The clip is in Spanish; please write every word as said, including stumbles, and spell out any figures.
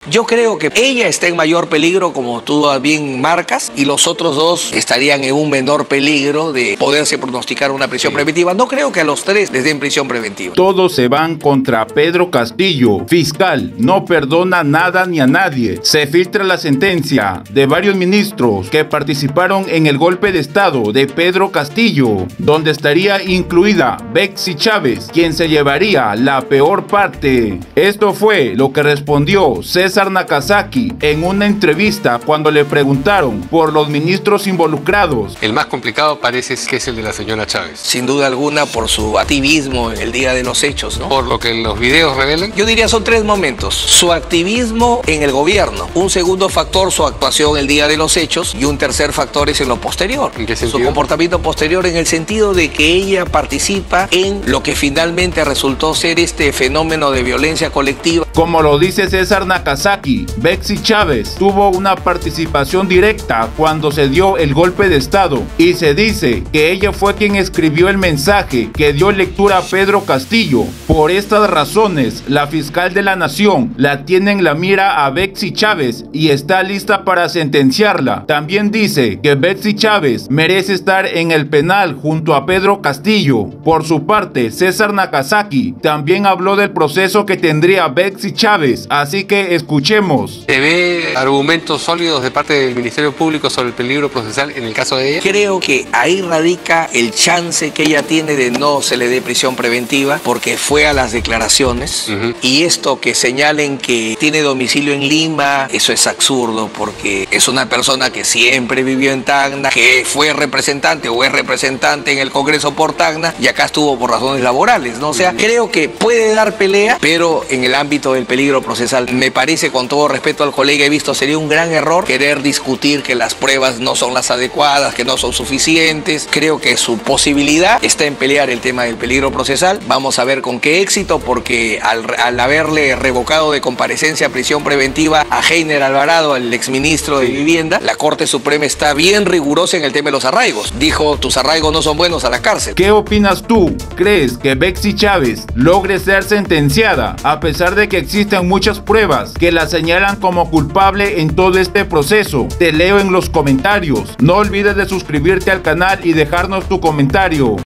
Yo creo que ella está en mayor peligro, como tú bien marcas, y los otros dos estarían en un menor peligro de poderse pronosticar una prisión sí. preventiva. No creo que a los tres les den prisión preventiva. Todos se van contra Pedro Castillo. Fiscal no perdona nada ni a nadie. Se filtra la sentencia de varios ministros que participaron en el golpe de estado de Pedro Castillo, donde estaría incluida Betsy Chávez, quien se llevaría la peor parte. Esto fue lo que respondió César Nakazaki en una entrevista cuando le preguntaron por los ministros involucrados. El más complicado parece que es el de la señora Chávez. Sin duda alguna por su activismo en el día de los hechos, ¿no? Por lo que los videos revelan. Yo diría son tres momentos. Su activismo en el gobierno. Un segundo factor, su actuación el día de los hechos. Y un tercer factor es en lo posterior. ¿En qué sentido? Su comportamiento posterior en el sentido de que ella participa en lo que finalmente resultó ser este fenómeno de violencia colectiva. Como lo dice César Nakazaki, Betsy Chávez tuvo una participación directa cuando se dio el golpe de estado y se dice que ella fue quien escribió el mensaje que dio lectura a Pedro Castillo. Por estas razones, la fiscal de la nación la tiene en la mira a Betsy Chávez y está lista para sentenciarla. También dice que Betsy Chávez merece estar en el penal junto a Pedro Castillo. Por su parte, César Nakazaki también habló del proceso que tendría Betsy Chávez, así que escuchemos. ¿Se ve argumentos sólidos de parte del Ministerio Público sobre el peligro procesal en el caso de ella? Creo que ahí radica el chance que ella tiene de no se le dé prisión preventiva, porque fue a las declaraciones. Uh-huh. Y esto que señalen que tiene domicilio en Lima, eso es absurdo, porque es una persona que siempre vivió en Tacna, que fue representante o es representante en el Congreso por Tacna y acá estuvo por razones laborales, ¿no? O sea, uh-huh. creo que puede dar pelea, pero en el ámbito del peligro procesal, me parece, con todo respeto al colega he visto, sería un gran error querer discutir que las pruebas no son las adecuadas, que no son suficientes. Creo que su posibilidad está en pelear el tema del peligro procesal. Vamos a ver con qué éxito, porque al, al haberle revocado de comparecencia a prisión preventiva a Heiner Alvarado, al exministro de Vivienda, la Corte Suprema está bien rigurosa en el tema de los arraigos. Dijo, tus arraigos no son buenos, a la cárcel. ¿Qué opinas tú? ¿Crees que Betsy Chávez logre ser sentenciada a pesar de que existen muchas pruebas que la señalan como culpable en todo este proceso? Te leo en los comentarios. No olvides de suscribirte al canal y dejarnos tu comentario.